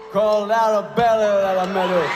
called Arabella that I met her.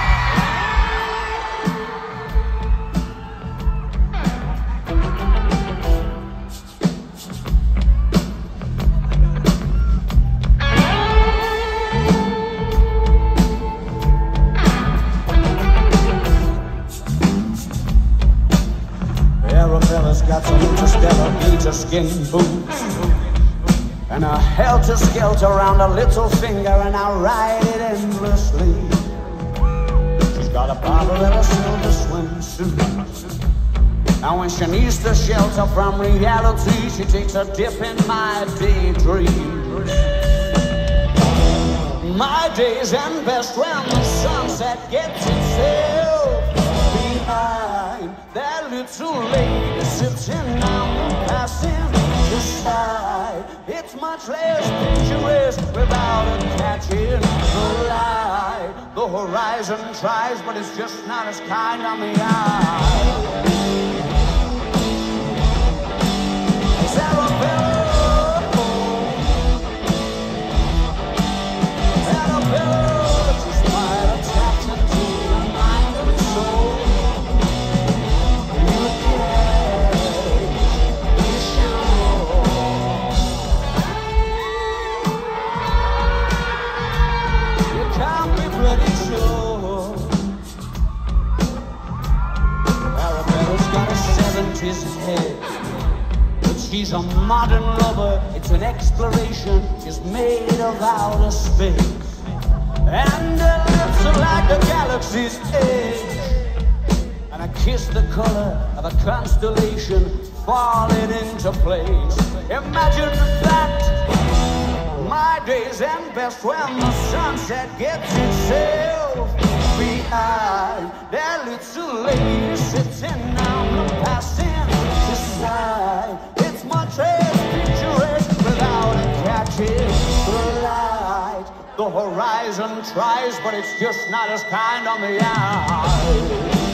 Arabella's got some interstellar bleacher skin boots and a helter-skelter around her little finger, and I ride it endlessly. She's got a Barbarella silver swimsuit, and when she needs to shelter from reality, she takes a dip in my daydreams. My days end best when the sunset gets itself behind that little lady sitting down, passing the side. It's much less dangerous without it catching the light. The horizon tries, but it's just not as kind on the eye. It's Arabella. Arabella, she's quite attracted to your mind and soul. His head, but she's a modern lover. It's an exploration. She's made of outer space, and her lips are like the galaxy's edge, and a kiss the color of a constellation falling into place. Imagine that. My days end best when the sunset gets itself behind that little lady sitting down and passing the side. It's much less picturesque without it catching the light. The horizon tries, but it's just not as kind on the eye.